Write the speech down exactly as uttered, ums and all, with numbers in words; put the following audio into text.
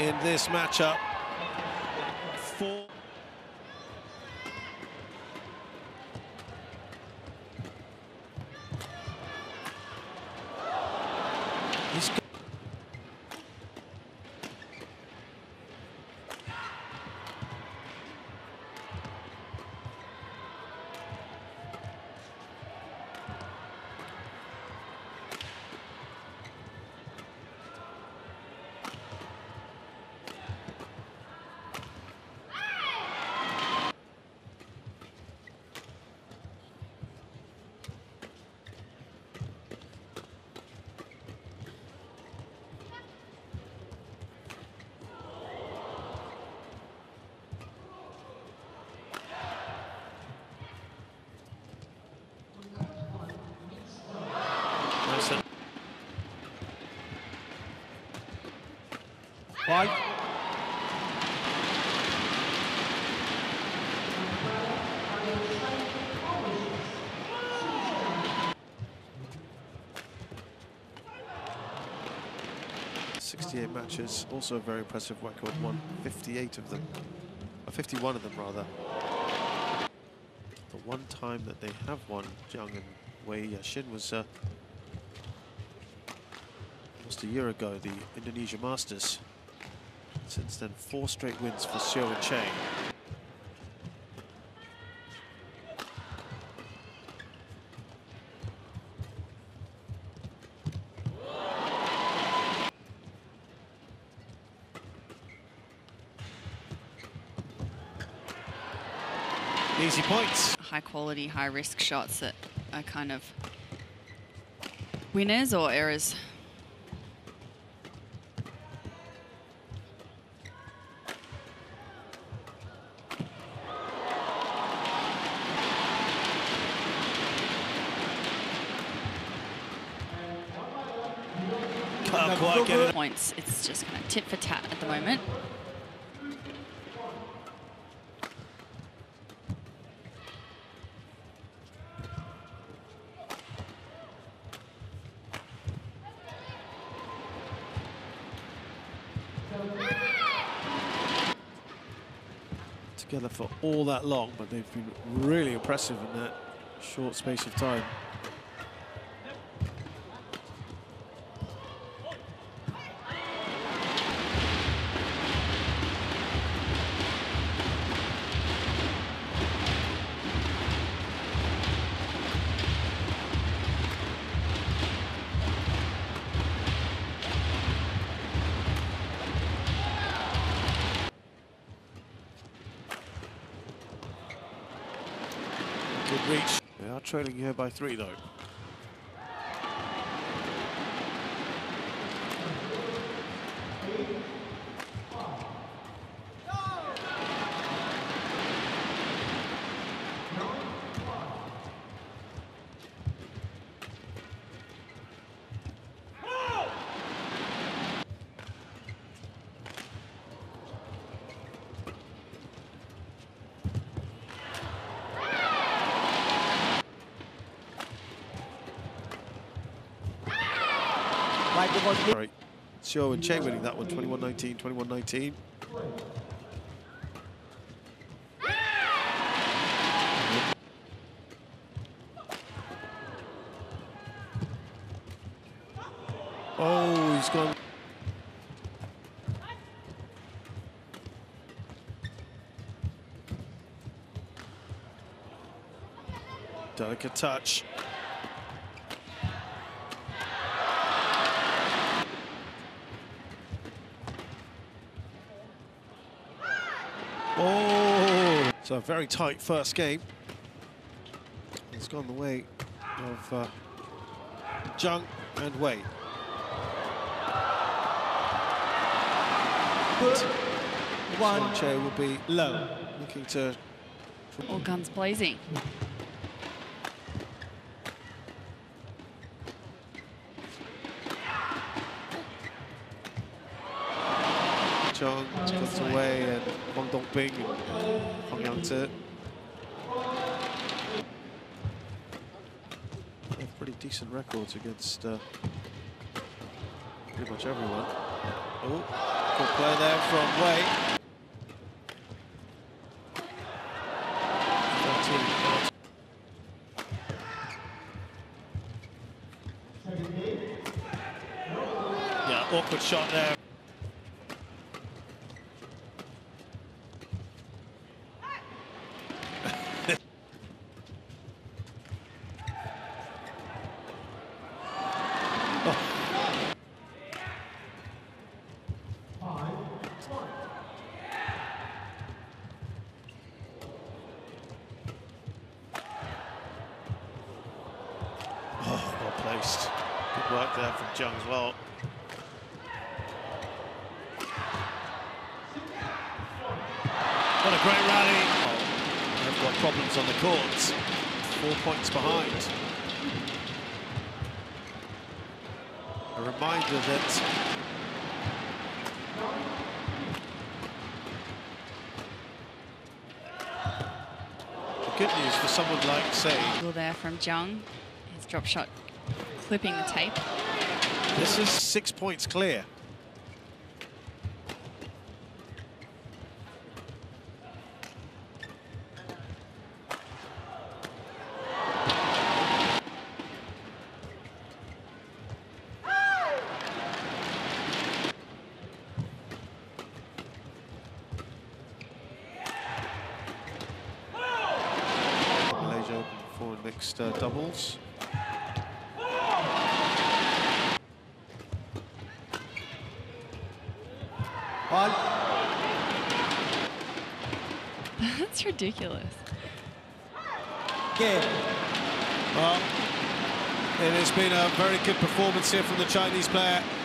in this matchup. Four. He's got Five. sixty-eight matches, also a very impressive record. Won fifty-eight of them, or fifty-one of them rather. The one time that they have won, Zhang and Wei Yashin, was uh, almost a year ago, the Indonesia Masters. Since then, four straight wins for Xiao and Che. Easy points. High quality, high risk shots that are kind of winners or errors. Can't quite get it. Points. It's just kind of tit for tat at the moment. Together for all that long, but they've been really impressive in that short space of time. Good reach. They are trailing here by three, though. Right. Xiao and Che winning that one, twenty-one nineteen, twenty-one nineteen. Oh, he's gone. Delicate touch. Oh, so a very tight first game. It's gone the way of uh, Zhang and Wei. One Che will be low, looking to. All guns blazing. Zhang cuts away, and Wang Dongbing and Hong Yang-Tze. They have pretty decent records against uh, pretty much everyone. Oh, good play there from Wei. Yeah, awkward shot there. Oh, well placed. Good work there from Zhang as well. What a great rally. Oh, they've got problems on the courts. Four points behind. A reminder that the good news for someone like, say, Well, there from Zhang. His drop shot clipping the tape. this is six points clear. Malaysia open for mixed uh, doubles. One. That's ridiculous. Game. Well, it has been a very good performance here from the Chinese player.